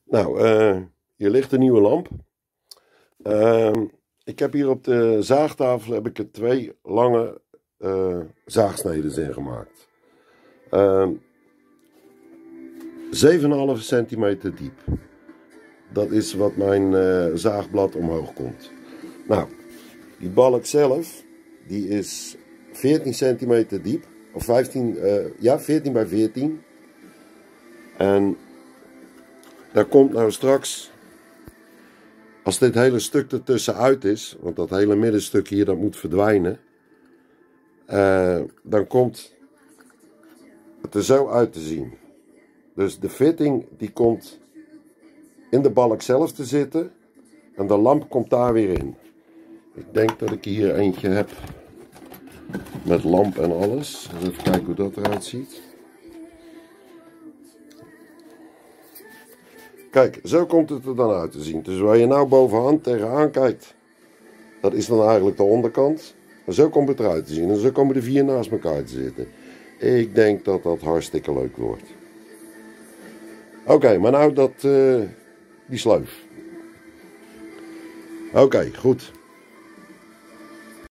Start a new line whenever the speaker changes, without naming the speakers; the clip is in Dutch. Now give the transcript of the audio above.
Nou, hier ligt een nieuwe lamp. Ik heb hier op de zaagtafel heb ik er 2 lange zaagsneden in gemaakt. 7,5 centimeter diep. Dat is wat mijn zaagblad omhoog komt. Nou, die balk zelf, die is 14 centimeter diep. Of 14 bij 14. En daar komt nou straks, als dit hele stuk ertussen uit is, want dat hele middenstuk hier dat moet verdwijnen, dan komt het er zo uit te zien. Dus de fitting die komt in de balk zelf te zitten en de lamp komt daar weer in. Ik denk dat ik hier eentje heb met lamp en alles. Even kijken hoe dat eruit ziet. Kijk, zo komt het er dan uit te zien. Dus waar je nou bovenhand tegenaan kijkt, dat is dan eigenlijk de onderkant. En zo komt het eruit te zien. En zo komen de 4 naast elkaar te zitten. Ik denk dat dat hartstikke leuk wordt. Oké, maar nou die sleuf. Oké, goed.